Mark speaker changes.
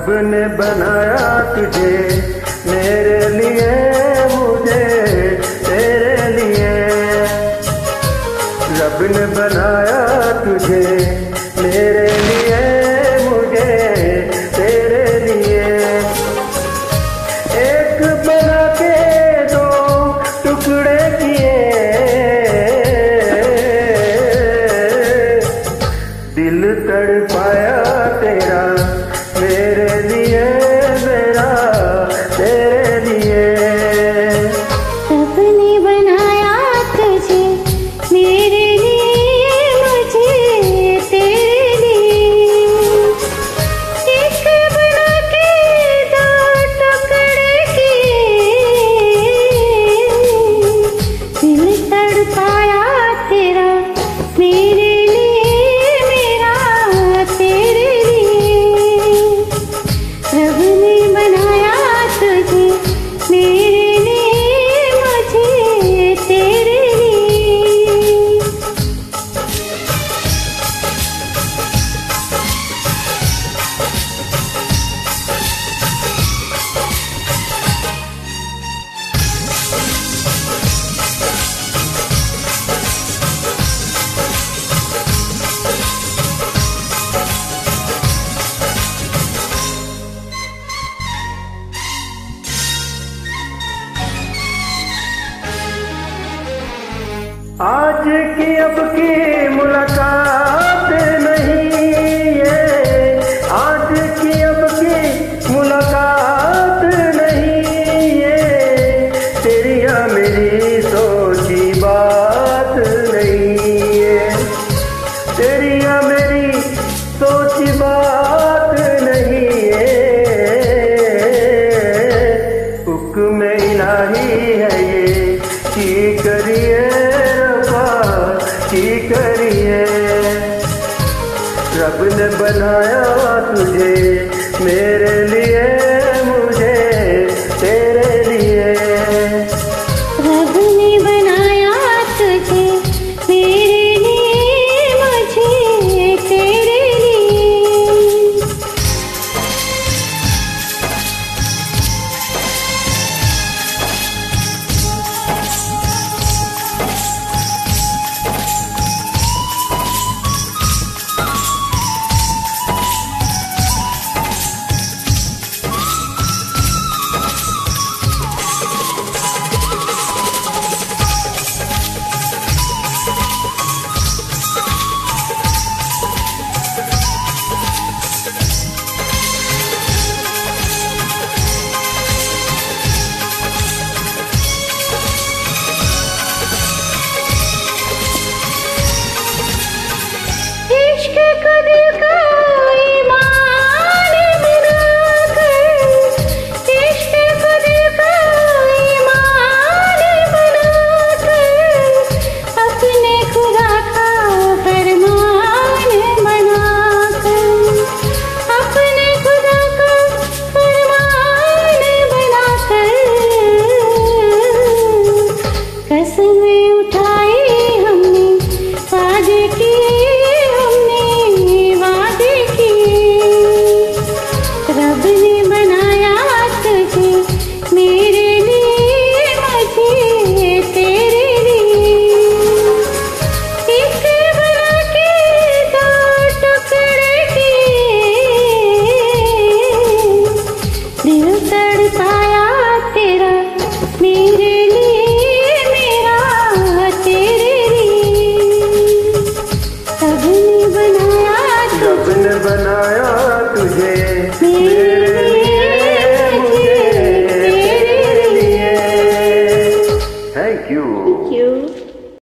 Speaker 1: ने बनाया तुझे मेरे लिए, मुझे तेरे लिए। रब ने बनाया तुझे मेरे लिए, मुझे तेरे लिए। एक बना के दो टुकड़े किए, दिल तड़पाया तेरा मेरे लिए, मेरा तेरे लिए।
Speaker 2: रब ने बनाया तुझे मेरे लिए, मुझे तेरे लिए। एक बना के दो टुकड़े किए, दिल तड़पाया तेरा मेरे लिए, मेरा तेरे लिए। रब ने बनाया तुझे मेरे लिए, मुझे तेरे लिए।
Speaker 1: आज की अब की मुलाकात नहीं है, आज की अब की मुलाकात नहीं है। तेरी या मेरी सोची बात नहीं है, तेरी या मेरी सोची बात नहीं है। हुक्म इलाही है ये, की करिए की करिए। रब ने बनाया तुझे मेरे लिए,